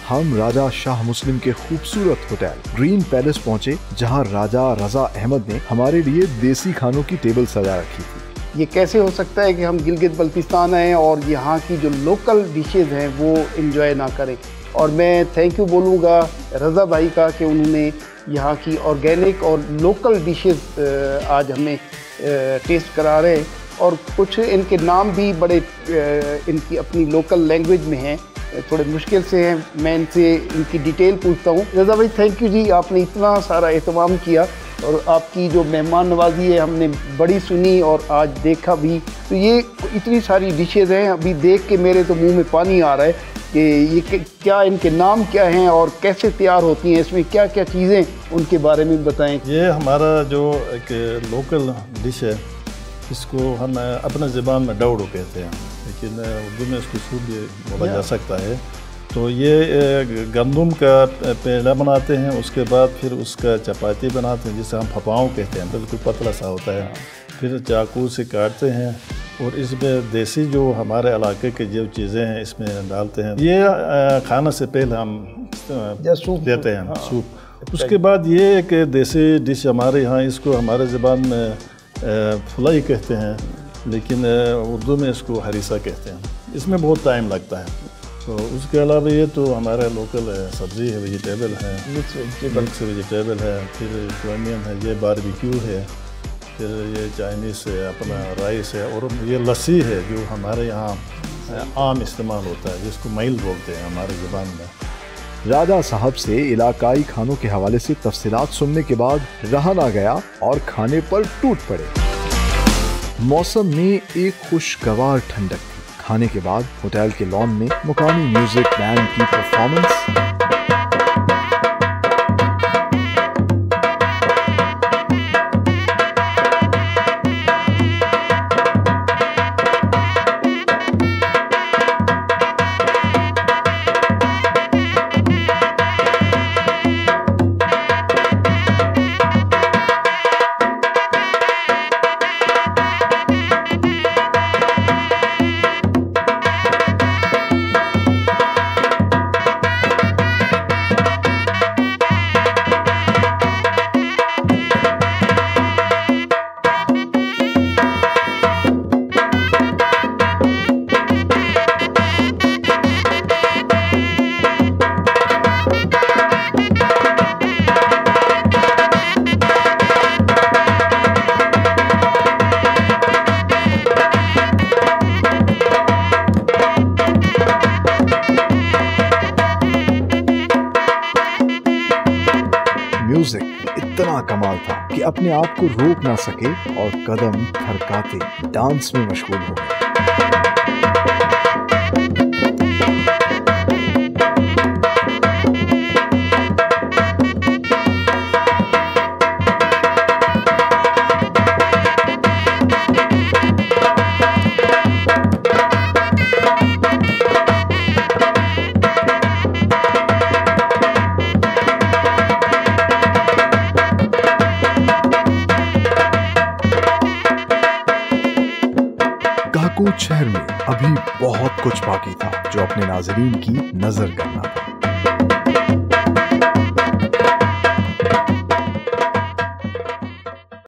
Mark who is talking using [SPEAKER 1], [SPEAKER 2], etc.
[SPEAKER 1] हम राजा शाह मुस्लिम के खूबसूरत होटल ग्रीन पैलेस पहुंचे, जहां राजा रजा अहमद ने हमारे लिए देसी खानों की टेबल सजा रखी थी।
[SPEAKER 2] ये कैसे हो सकता है कि हम गिलगित बल्तिस्तान आए और यहाँ की जो लोकल डिशेज़ हैं वो एंजॉय ना करें। और मैं थैंक यू बोलूँगा रज़ा भाई का कि उन्होंने यहाँ की ऑर्गेनिक और लोकल डिशेज़ आज हमें टेस्ट करा रहे हैं। और कुछ इनके नाम भी बड़े इनकी अपनी लोकल लैंग्वेज में हैं, थोड़े मुश्किल से हैं। मैं इनसे इनकी डिटेल पूछता हूँ। रज़ा भाई थैंक यू जी, आपने इतना सारा एहतमाम किया और आपकी जो मेहमान नवाजी है हमने बड़ी सुनी और आज देखा भी। तो ये इतनी सारी डिशेज़ हैं, अभी देख के मेरे तो मुंह में पानी आ रहा है कि ये क्या इनके नाम क्या हैं और कैसे तैयार होती हैं, इसमें क्या क्या चीज़ें उनके बारे में बताएं।
[SPEAKER 3] ये हमारा जो एक लोकल डिश है, इसको हम अपने ज़बान में डाउडो कहते हैं, लेकिन उर्दू में इसको सूप भी बोला जा सकता है। तो ये गंदम का पेड़ा बनाते हैं, उसके बाद फिर उसका चपाती बनाते हैं जिसे हम फपाओं कहते हैं, बिल्कुल पतला सा होता है। फिर चाकू से काटते हैं और इसमें देसी जो हमारे इलाके के जो चीज़ें हैं इसमें डालते हैं। ये खाने से पहले हम सूप देते हैं, सूप। उसके बाद ये एक देसी डिश हमारे यहाँ, इसको हमारे ज़बान में फुलाई कहते हैं, लेकिन उर्दू में इसको हरीसा कहते हैं। इसमें बहुत टाइम लगता है। तो उसके अलावा ये तो हमारा लोकल सब्ज़ी है, वेजिटेबल है, मिक्स वेजिटेबल है, फिर टोनियन है, ये बारबेक्यू है, फिर ये चाइनीज़ है, अपना राइस है, और ये लस्सी है जो हमारे यहाँ आम इस्तेमाल होता है, जिसको मैल बोलते हैं हमारे ज़बान में।
[SPEAKER 1] राजा साहब से इलाकाई खानों के हवाले से तफसीलात सुनने के बाद रहा ना गया और खाने पर टूट पड़े। मौसम में एक खुशगवार ठंडक थी। खाने के बाद होटल के लॉन में मुकामी म्यूजिक बैंड की परफॉर्मेंस। म्यूजिक इतना कमाल था कि अपने आप को रोक ना सके और कदम थरकाते डांस में मशगूल हो गए। काकूच शहर में अभी बहुत कुछ बाकी था जो अपने नाज़रीन की नजर करना था।